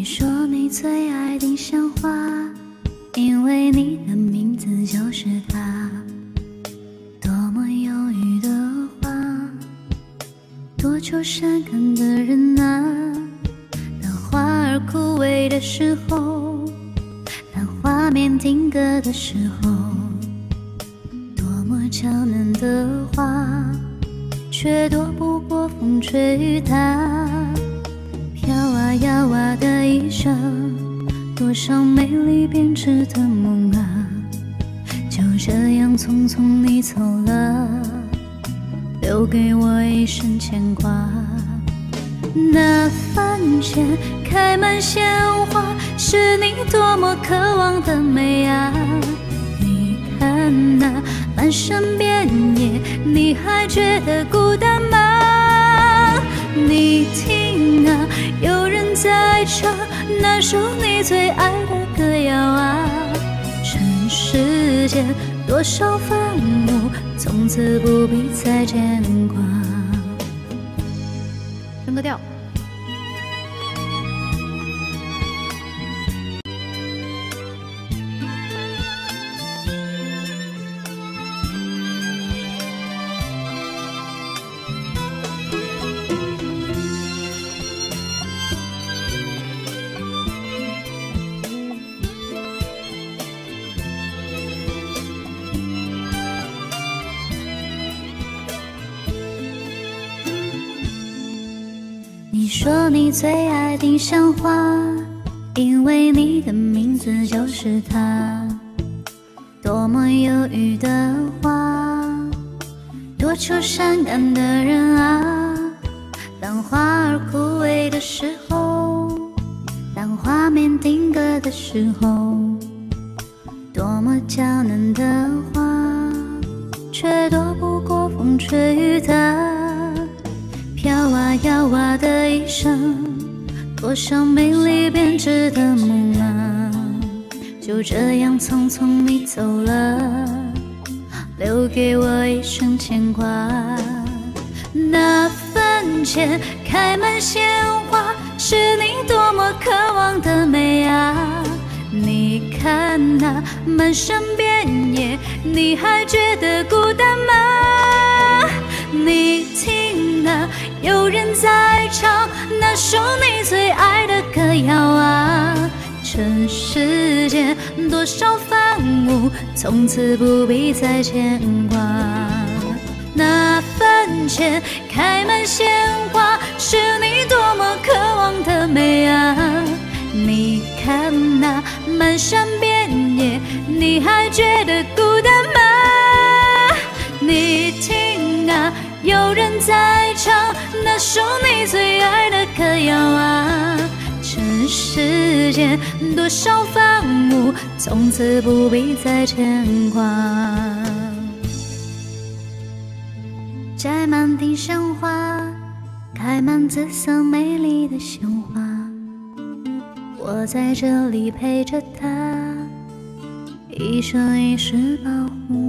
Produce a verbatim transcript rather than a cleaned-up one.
说你最爱丁香花，因为你的名字就是它。多么忧郁的话，多愁善感的人啊。当花儿枯萎的时候，当画面定格的时候，多么娇嫩的花，却躲不过风吹雨打。飘啊摇啊的一生，多少美丽编织的梦啊，就这样匆匆你走了，留给我一生牵挂。那饭前开满鲜花，是你多么渴望的美啊！你看那满山遍野，你还觉得孤单吗？你听啊，有人在唱那首你最爱的歌谣啊。尘世间多少烦恼，从此不必再牵挂。升个调。你说你最爱丁香花，因为你的名字就是它。多么忧郁的话，多愁善感的人啊。当花儿枯萎的时候，当画面定格的时候，多么娇嫩的花，却躲不过风吹雨打。飘啊摇啊的一生，多少美丽编织的梦啊，就这样匆匆你走了，留给我一生牵挂。那饭前开满鲜花，是你多么渴望的美啊！你看那满山遍野，你还觉得孤单吗？你听啊，有人在唱那首你最爱的歌谣啊。尘世间多少烦恼，从此不必再牵挂。那饭前开满鲜花，是你多么渴望的美啊。你看那满山遍野，你还觉得孤单吗？你听啊，有人在唱那首你最爱的歌谣啊。尘世间多少烦恼，从此不必再牵挂。摘满丁香花，开满紫色美丽的鲜花，我在这里陪着她，一生一世保护。